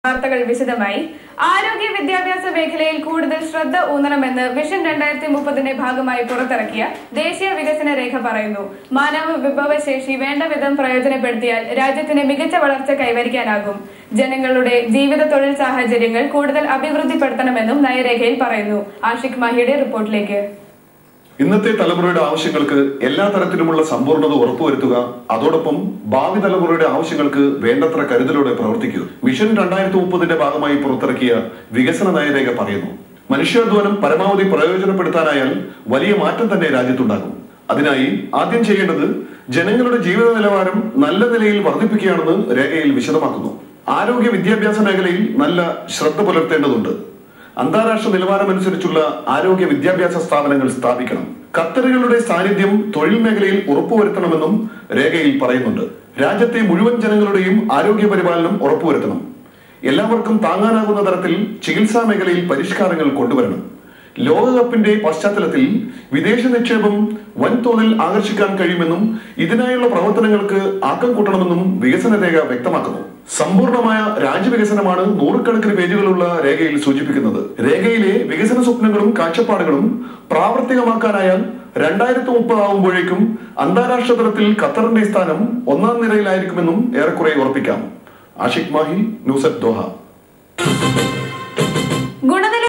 വാർത്തകൾ വിശദമായി. ആരോഗ്യ വിദ്യാഭ്യാസ മേഖലയിൽ കൂടുതൽ ശ്രദ്ധ ഊന്നണമെന്ന് വിഷൻ 2030 ഭാഗമായി പുറത്തിറക്കിയ ദേശീയ വികസന രേഖ പറയുന്നു. മാനവ വിഭവശേഷി വേണ്ടവിധം പ്രയോജനപ്പെടുത്തിയാൽ രാജ്യത്തിന് മികച്ച വളർച്ച കൈവരിക്കാനാകും. ജനങ്ങളുടെ ജീവിത തൊഴിൽ സാഹചര്യങ്ങൾ കൂടുതൽ അഭിവൃദ്ധിപ്പെടുത്തണമെന്നും നയരേഖയിൽ പറയുന്നു. ആഷിഖ് മാഹിയുടെ റിപ്പോർട്ടിലേക്ക്. ഇന്നത്തെ തലമുറയുടെ ആവശ്യങ്ങൾക്ക് എല്ലാ തരത്തിലുമുള്ള സമ്പൂർണ്ണത ഉറപ്പുവരുത്തുക, അതോടൊപ്പം ഭാവി തലമുറയുടെ ആവശ്യങ്ങൾക്ക് വേണ്ടത്ര കരുതലോടെ പ്രവർത്തിക്കുക. മിഷൻ 2030 ഭാഗമായി പുറത്തിറക്കിയ വികസന നയരേഖ പറയുന്നു. മനുഷ്യാധ്വാനം പരമാവധി പ്രയോജനപ്പെടുത്താനായാൽ വലിയ മാറ്റം തന്നെ രാജ്യത്തുണ്ടാകും. അതിനായി ആദ്യം ചെയ്യേണ്ടത് ജനങ്ങളുടെ ജീവിത നിലവാരം നല്ല നിലയിൽ വർദ്ധിപ്പിക്കുകയാണെന്ന് രേഖയിൽ വിശദമാക്കുന്നു. ആരോഗ്യ വിദ്യാഭ്യാസ മേഖലയിൽ നല്ല ശ്രദ്ധ പുലർത്തേണ്ടതുണ്ട്. അന്താരാഷ്ട്ര നിലവാരമനുസരിച്ചുള്ള ആരോഗ്യ വിദ്യാഭ്യാസ സ്ഥാപനങ്ങൾ സ്ഥാപിക്കണം. ഖത്തറുകളുടെ സാന്നിധ്യം തൊഴിൽ മേഖലയിൽ ഉറപ്പുവരുത്തണമെന്നും രേഖയിൽ പറയുന്നുണ്ട്. രാജ്യത്തെ മുഴുവൻ ജനങ്ങളുടെയും ആരോഗ്യ പരിപാലനം ഉറപ്പുവരുത്തണം. എല്ലാവർക്കും താങ്ങാനാകുന്ന തരത്തിൽ ചികിത്സാ മേഖലയിൽ പരിഷ്കാരങ്ങൾ കൊണ്ടുവരണം. ലോകകപ്പിന്റെ പശ്ചാത്തലത്തിൽ വിദേശ നിക്ഷേപം വൻതോതിൽ ആകർഷിക്കാൻ കഴിയുമെന്നും ഇതിനായുള്ള പ്രവർത്തനങ്ങൾക്ക് ആക്കം കൂട്ടണമെന്നും വികസന രേഖ വ്യക്തമാക്കുന്നു. സമ്പൂർണമായ രാജ്യവികസനമാണ് നൂറുകണക്കിന് പേജുകളുള്ള രേഖയിൽ സൂചിപ്പിക്കുന്നത്. രേഖയിലെ വികസന സ്വപ്നങ്ങളും കാഴ്ചപ്പാടുകളും പ്രാവർത്തികമാക്കാനായാൽ 2030 ആവുമ്പോഴേക്കും അന്താരാഷ്ട്ര തലത്തിൽ ഖത്തറിന്റെ സ്ഥാനം 1ാം നിരയിലായിരിക്കുമെന്നും ഏറെക്കുറെ ഉറപ്പിക്കാം. Ashiq Mahi, news at Doha.